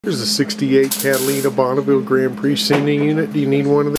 Here's a '68 Catalina Bonneville Grand Prix sending unit. Do you need one of these?